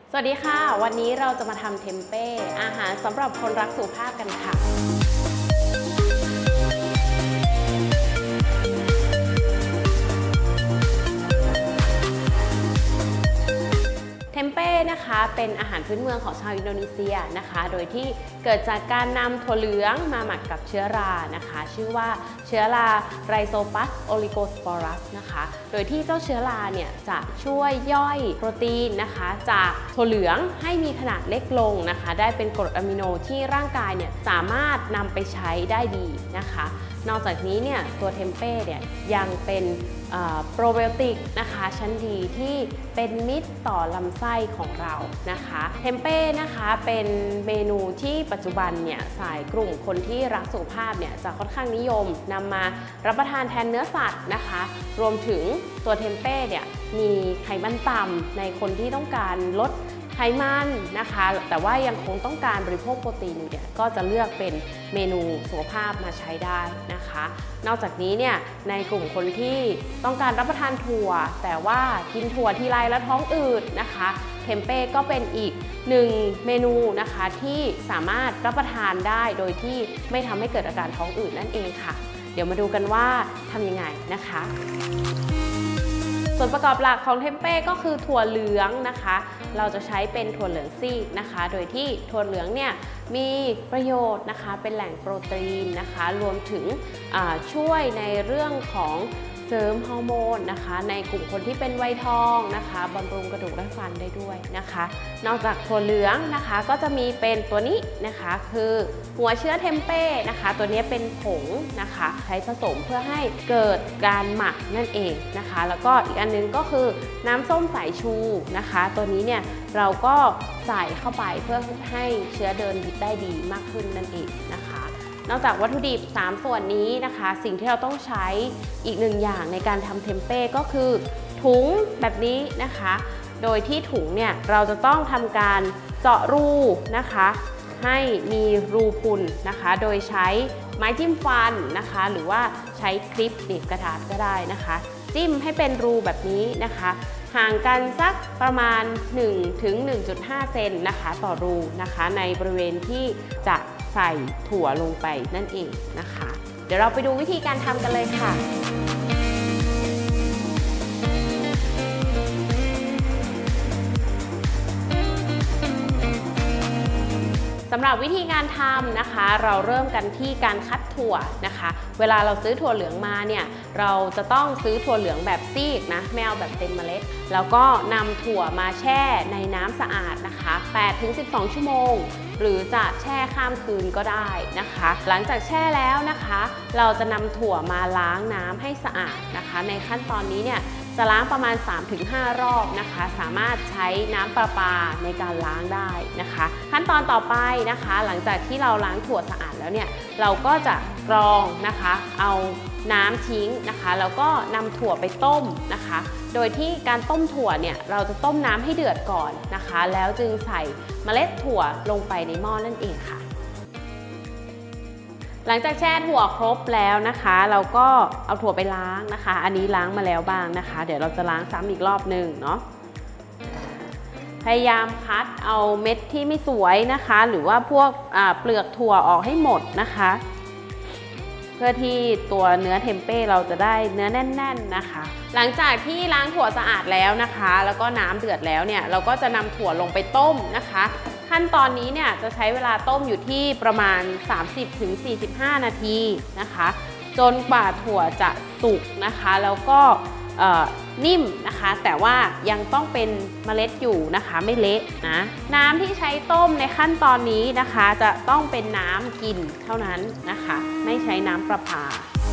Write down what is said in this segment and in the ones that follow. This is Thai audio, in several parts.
สวัสดีค่ะวันนี้เราจะมาทำเทมเป้อาหารสำหรับคนรักสุขภาพกันค่ะเทมเป้นะคะเป็นอาหารพื้นเมืองของชาวอินโดนีเซียนะคะโดยที่เกิดจากการนำถั่วเหลืองมาหมักกับเชื้อรานะคะชื่อว่าเชื้อราไรโซปัสโอลิโกสปอรัสนะคะโดยที่เจ้าเชื้อราเนี่ยจะช่วยย่อยโปรตีนนะคะจากถั่วเหลืองให้มีขนาดเล็กลงนะคะได้เป็นกรดอะมิโนที่ร่างกายเนี่ยสามารถนำไปใช้ได้ดีนะคะนอกจากนี้เนี่ยตัวเทมเป้เนี่ยยังเป็นโปรไบโอติกนะคะชั้นดีที่เป็นมิตรต่อลำไส้ของเรานะคะเทมเป้นะคะเป็นเมนูที่ปัจจุบันเนี่ยสายกลุ่มคนที่รักสุขภาพเนี่ยจะค่อนข้างนิยมนำมารับประทานแทนเนื้อสัตว์นะคะรวมถึงตัวเทมเป้เนี่ยมีไขมันต่ำในคนที่ต้องการลดไขมันนะคะแต่ว่ายังคงต้องการบริโภคโปรตีนเนี่ยก็จะเลือกเป็นเมนูสุขภาพมาใช้ได้นะคะนอกจากนี้เนี่ยในกลุ่มคนที่ต้องการรับประทานถั่วแต่ว่ากินถั่วทีไรแล้วท้องอืดนะคะเทมเป้ก็เป็นอีกหนึ่งเมนูนะคะที่สามารถรับประทานได้โดยที่ไม่ทำให้เกิดอาการท้องอืดนั่นเองค่ะเดี๋ยวมาดูกันว่าทำยังไงนะคะส่วนประกอบหลักของเทมเป้ก็คือถั่วเหลืองนะคะเราจะใช้เป็นถั่วเหลืองซีกนะคะโดยที่ถั่วเหลืองเนี่ยมีประโยชน์นะคะเป็นแหล่งโปรตีนนะคะรวมถึงช่วยในเรื่องของเสริมฮอร์โมนนะคะในกลุ่มคนที่เป็นวัยทองนะคะบำรุงกระดูกและฟันได้ด้วยนะคะนอกจากถั่วเหลืองนะคะก็จะมีเป็นตัวนี้นะคะคือหัวเชื้อเทมเป้นะคะตัวนี้เป็นผงนะคะใช้ผสมเพื่อให้เกิดการหมักนั่นเองนะคะแล้วก็อีกอันนึงก็คือน้ำส้มสายชูนะคะตัวนี้เนี่ยเราก็ใส่เข้าไปเพื่อให้เชื้อเดินได้ดีมากขึ้นนั่นเองนะคะนอกจากวัตถุดิบ3ส่วนนี้นะคะสิ่งที่เราต้องใช้อีกหนึ่งอย่างในการทำเทมเป้ก็คือถุงแบบนี้นะคะโดยที่ถุงเนี่ยเราจะต้องทำการเจาะรูนะคะให้มีรูพุนนะคะโดยใช้ไม้จิ้มฟันนะคะหรือว่าใช้คลิปหนีบกระดาษก็ได้นะคะจิ้มให้เป็นรูแบบนี้นะคะห่างกันสักประมาณ 1-1.5 เซนนะคะต่อรูนะคะในบริเวณที่จะใส่ถั่วลงไปนั่นเองนะคะเดี๋ยวเราไปดูวิธีการทำกันเลยค่ะสำหรับวิธีการทำนะคะเราเริ่มกันที่การคัดถั่วนะคะเวลาเราซื้อถั่วเหลืองมาเนี่ยเราจะต้องซื้อถั่วเหลืองแบบซีกนะไม่เอาแบบเต็มเมล็ดแล้วก็นำถั่วมาแช่ในน้ำสะอาดนะคะ 8-12 ชั่วโมงหรือจะแช่ข้ามคืนก็ได้นะคะหลังจากแช่แล้วนะคะเราจะนำถั่วมาล้างน้ำให้สะอาดนะคะในขั้นตอนนี้เนี่ยจะล้างประมาณ 3-5 รอบนะคะสามารถใช้น้ำประปาในการล้างได้นะคะขั้นตอนต่อไปนะคะหลังจากที่เราล้างถั่วสะอาดแล้วเนี่ยเราก็จะกรองนะคะเอาน้ำทิ้งนะคะแล้วก็นำถั่วไปต้มนะคะโดยที่การต้มถั่วเนี่ยเราจะต้มน้ำให้เดือดก่อนนะคะแล้วจึงใส่เมล็ดถั่วลงไปในหม้อนั่นเองค่ะหลังจากแช่ถั่วครบแล้วนะคะเราก็เอาถั่วไปล้างนะคะอันนี้ล้างมาแล้วบ้างนะคะเดี๋ยวเราจะล้างซ้ำอีกรอบหนึ่งเนาะพยายามคัดเอาเม็ดที่ไม่สวยนะคะหรือว่าพวกเปลือกถั่วออกให้หมดนะคะเพื่อที่ตัวเนื้อเทมเป้เราจะได้เนื้อแน่นๆนะคะหลังจากที่ล้างถั่วสะอาดแล้วนะคะแล้วก็น้ำเดือดแล้วเนี่ยเราก็จะนำถั่วลงไปต้มนะคะขั้นตอนนี้เนี่ยจะใช้เวลาต้มอยู่ที่ประมาณ 30-45 นาทีนะคะจนกว่าถั่วจะสุกนะคะแล้วก็นิ่มนะคะแต่ว่ายังต้องเป็นเมล็ดอยู่นะคะไม่เละนะน้ำที่ใช้ต้มในขั้นตอนนี้นะคะจะต้องเป็นน้ำกินเท่านั้นนะคะไม่ใช้น้ำประปา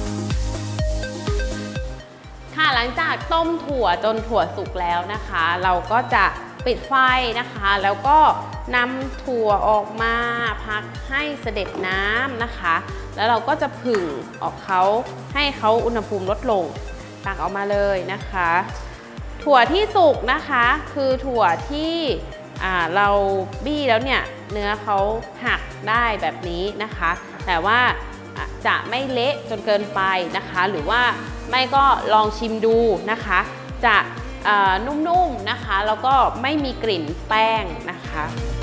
ค่ะหลังจากต้มถั่วจนถั่วสุกแล้วนะคะเราก็จะปิดไฟนะคะแล้วก็นำถั่วออกมาพักให้เสด็จน้ำนะคะแล้วเราก็จะผึ่งออกเขาให้เขาอุณหภูมิลดลงตักออกมาเลยนะคะถั่วที่สุกนะคะคือถั่วที่เราบี้แล้วเนี่ยเนื้อเขาหักได้แบบนี้นะคะแต่ว่าจะไม่เละจนเกินไปนะคะหรือว่าไม่ก็ลองชิมดูนะคะจะนุ่มๆนะคะแล้วก็ไม่มีกลิ่นแป้งนะคะ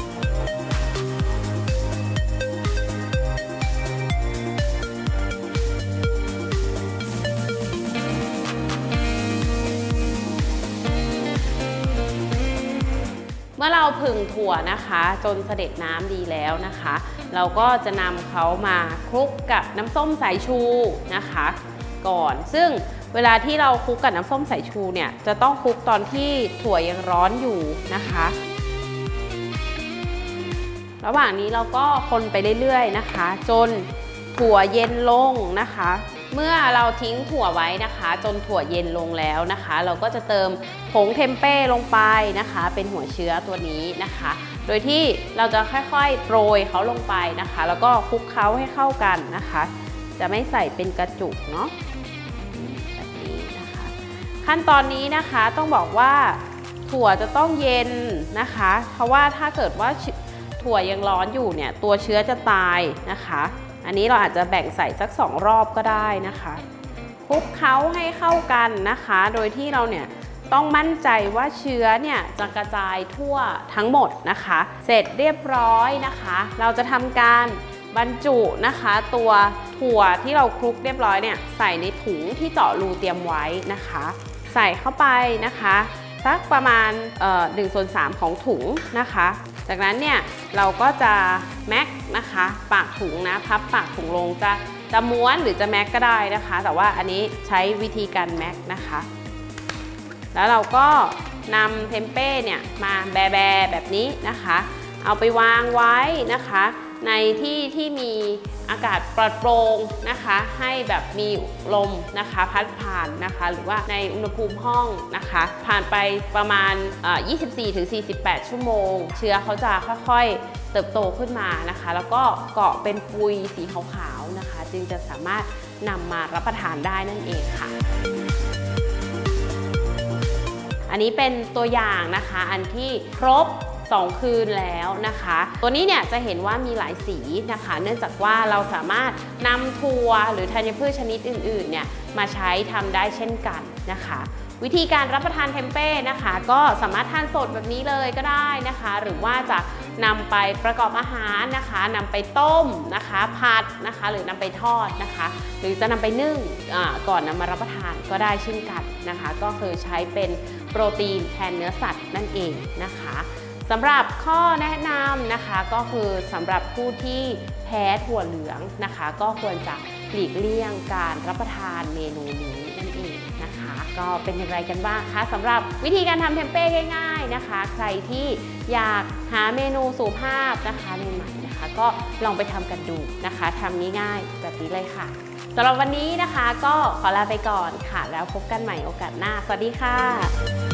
เมื่อเราผึ่งถั่วนะคะจนเสด็จน้ำดีแล้วนะคะเราก็จะนำเขามาคลุกกับน้ำส้มสายชูนะคะก่อนซึ่งเวลาที่เราคลุกกับน้ำส้มสายชูเนี่ยจะต้องคลุกตอนที่ถั่วยังร้อนอยู่นะคะระหว่างนี้เราก็คนไปเรื่อยๆนะคะจนถั่วเย็นลงนะคะเมื่อเราทิ้งถั่วไว้นะคะจนถั่วเย็นลงแล้วนะคะเราก็จะเติมผงเทมเป้ลงไปนะคะเป็นหัวเชื้อตัวนี้นะคะโดยที่เราจะค่อยๆโปรยเขาลงไปนะคะแล้วก็คลุกเคล้าให้เข้ากันนะคะจะไม่ใส่เป็นกระจุกเนาะแบบนี้นะคะขั้นตอนนี้นะคะต้องบอกว่าถั่วจะต้องเย็นนะคะเพราะว่าถ้าเกิดว่าถั่วยังร้อนอยู่เนี่ยตัวเชื้อจะตายนะคะอันนี้เราอาจจะแบ่งใส่สัก2รอบก็ได้นะคะคลุกเคล้าให้เข้ากันนะคะโดยที่เราเนี่ยต้องมั่นใจว่าเชื้อเนี่ยจะกระจายทั่วทั้งหมดนะคะเสร็จเรียบร้อยนะคะเราจะทำการบรรจุนะคะตัวถั่วที่เราคลุกเรียบร้อยเนี่ยใส่ในถุงที่เจาะรูเตรียมไว้นะคะใส่เข้าไปนะคะสักประมาณ1/3ของถุงนะคะจากนั้นเนี่ยเราก็จะแม็กนะคะปากถุงนะพับปากถุงลงจะม้วนหรือจะแม็กก็ได้นะคะแต่ว่าอันนี้ใช้วิธีการแม็กนะคะแล้วเราก็นำเทมเป้เนี่ยมาแบๆแบบนี้นะคะเอาไปวางไว้นะคะในที่ที่มีอากาศปลอดโปร่งนะคะให้แบบมีลมนะคะพัดผ่านนะคะหรือว่าในอุณหภูมิห้องนะคะผ่านไปประมาณ 24-48 ชั่วโมงเชื้อเขาจะค่อยๆเติบโตขึ้นมานะคะแล้วก็เกาะเป็นปุยสีขาวๆนะคะจึงจะสามารถนำมารับประทานได้นั่นเองค่ะอันนี้เป็นตัวอย่างนะคะอันที่ครบ2 คืนแล้วนะคะตัวนี้เนี่ยจะเห็นว่ามีหลายสีนะคะเนื่องจากว่าเราสามารถนำถั่วหรือธัญพืชชนิดอื่นๆเนี่ยมาใช้ทำได้เช่นกันนะคะวิธีการรับประทานเทมเป้นะคะก็สามารถทานสดแบบนี้เลยก็ได้นะคะหรือว่าจะนำไปประกอบอาหารนะคะนำไปต้มนะคะผัดนะคะหรือนำไปทอดนะคะหรือจะนำไปนึ่งก่อนนำมารับประทานก็ได้เช่นกันนะคะก็คือใช้เป็นโปรตีนแทนเนื้อสัตว์นั่นเองนะคะสำหรับข้อแนะนำนะคะก็คือสำหรับผู้ที่แพ้ถั่วเหลืองนะคะก็ควรจะหลีกเลี่ยงการรับประทานเมนูนี้นั่นเองนะคะก็เป็นอย่างไรกันบ้างคะสำหรับวิธีการทำเทมเป้ง่ายๆนะคะใครที่อยากหาเมนูสุภาพนะคะใหม่ๆนะคะก็ลองไปทำกันดูนะคะทำง่ายๆแบบนี้เลยค่ะสำหรับวันนี้นะคะก็ขอลาไปก่อนค่ะแล้วพบกันใหม่โอกาสหน้าสวัสดีค่ะ